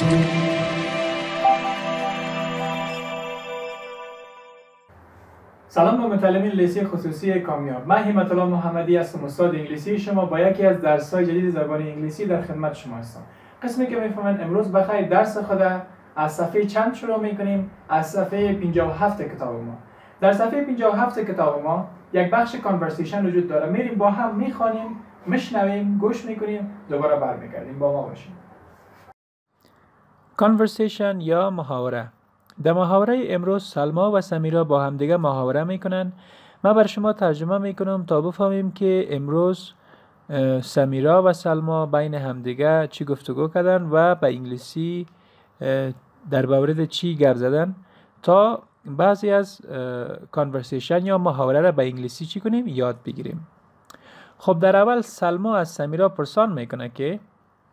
سلام به متعلمین انگلیسی خصوصی کامیاب. من همت الله محمدی هستم، استاد انگلیسی شما. با یکی از درس‌های جدید زبان انگلیسی در خدمت شما هستم. قسمی که می‌فهمین امروز بخیر درس خود از صفحه چند شروع می‌کنیم؟ از صفحه 57 کتاب ما. در صفحه 57 کتاب ما یک بخش کانورسیشن وجود داره. میریم با هم می‌خوانیم، میشنویم، گوش می‌کنیم، دوباره برمیگردیم. با ما باشید. کانورسیشن یا محاوره. در محاوره امروز سلما و سمیرا با همدیگه محاوره میکنن. من بر شما ترجمه میکنم تا بفهمیم که امروز سمیرا و سلما بین همدیگه چی گفتگو کردن و به انگلیسی در مورد چی گپ زدن تا بعضی از کانورسیشن یا محاوره را به انگلیسی چی کنیم یاد بگیریم. خب در اول سلما از سمیرا پرسان میکنه که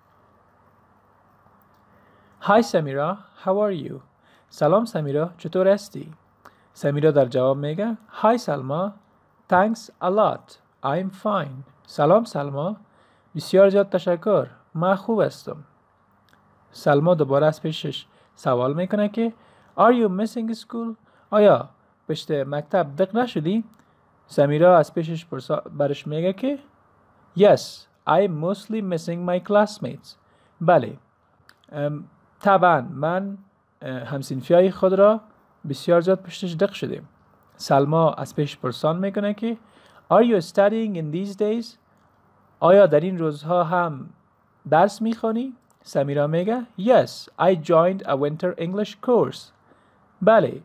Hi سمیرا, how are you? سلام سمیرا، چطور هستی؟ سمیرا در جواب میگه Hi سلما, thanks a lot, I'm fine. سلام سلما، بسیار زیاد تشکر، من خوب هستم. سلما دوباره از پیشش سوال میکنه که Are you missing school? آیا پشت مکتب دق نشدی؟ سمیرا از پیشش برش میگه که Yes, I'm mostly missing my classmates. بله، طبعا من همسنفیای خود را بسیار زیاد پشتش دق شدیم. سلما از پیش پرسان میکنه که Are you studying in these days? آیا در این روزها هم درس میخوانی؟ سمیرا میگه Yes, I joined a winter English course. بله،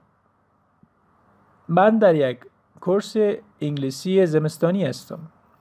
من در یک کورس انگلیسی زمستانی هستم.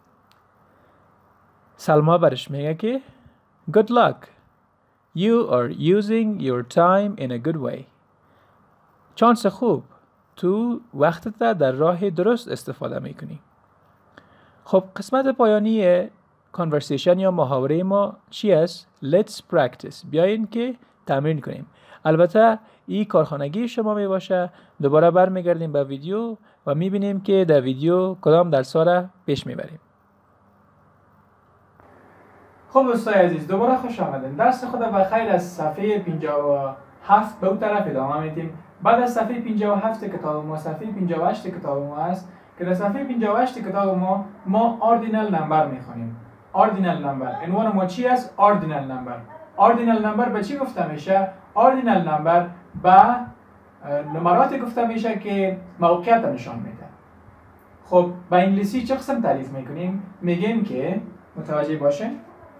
سلما برش میگه که Good luck. You are using your time in a good way. چانس خوب، تو وقتت در راه درست استفاده میکنی. خب قسمت پایانی کانورسیشن یا محاوره ما چی است؟ Let's practice. بیاین که تمرین کنیم. البته این کارخانگی شما می باشه. دوباره برمیگردیم به ویدیو و میبینیم که در ویدیو کدام درس‌ها را پیش میبریم. خب دوستای عزیز، دوباره خوش آمدین. درس خود بخیر از صفحه 57 به اون طرف ادامه میدیم. بعد از صفحه 57 کتاب ما صفحه 58 کتاب ما است که در صفحه 58 کتاب ما ordinal number میخونیم. ordinal number عنوان ما چی است؟ ordinal number. ordinal number به چی گفته میشه؟ ordinal number به نمراتی گفته میشه که موقعیت نشان میده. خب به انگلیسی چه قسم تعریف میکنیم؟ میگیم که متوجه باشین.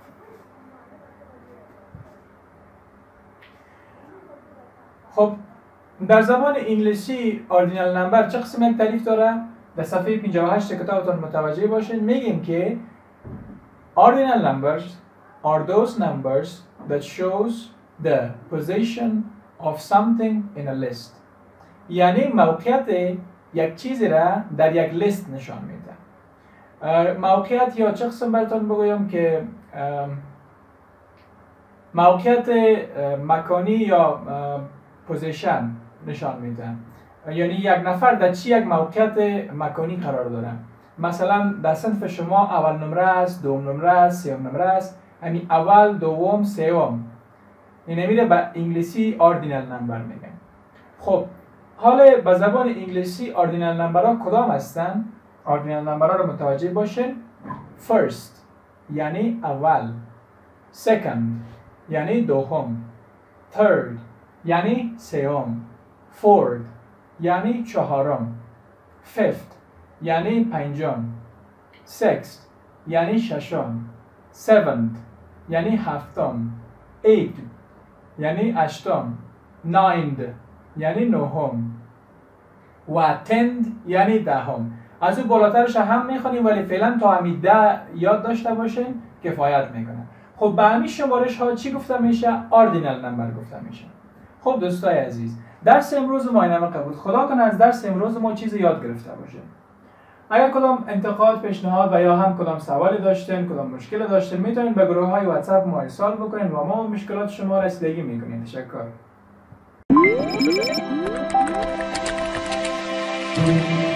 خب در زبان انگلیسی ordinal number چه قسم یک تعریف داره؟ در صفحه 58 کتابتون متوجه باشین. میگیم که ordinal numbers are those numbers that shows the position of something in a list. یعنی موقعیت یک چیزی را در یک لیست نشان میده. موقعیت یا چه قسم براتون بگویم که موقعیت مکانی یا پوزیشن نشان میده. یعنی یک نفر در چی یک موقعیت مکانی قرار داره. مثلا در صنف شما اول نمره است، دوم نمره است، سوم نمره است. یعنی اول، دوم، سوم. این میره به انگلیسی ordinal number میگن. خب حالا به زبان انگلیسی ordinal number ها کدام هستن؟ ordinal number ها رو متوجه باشین. first یعنی اول، second یعنی دوم، third یعنی سوم، fourth یعنی چهارم، fifth یعنی پنجم، sixth یعنی ششم، seventh یعنی هفتم، eighth یعنی هشتم، ninth یعنی نهم و tenth یعنی دهم. از اون بالاترش هم میخونیم ولی فعلا تا همین 10 یاد داشته باشین کفایت میکنه. خب به همین شمارش ها چی گفته میشه؟ ordinal number گفته میشه. خب دوستای عزیز، درس امروز ما اینم قبول. خدا کنه از درس امروز ما چیزی یاد گرفته باشین. اگر کدام انتقاد، پیشنهاد و یا هم کدام سوالی داشتین، کدام مشکلی داشتین، میتونین به گروه های واتساپ ما ارسال بکنین و ما مشکلات شما را رسیدگی میکنیم. تشکر.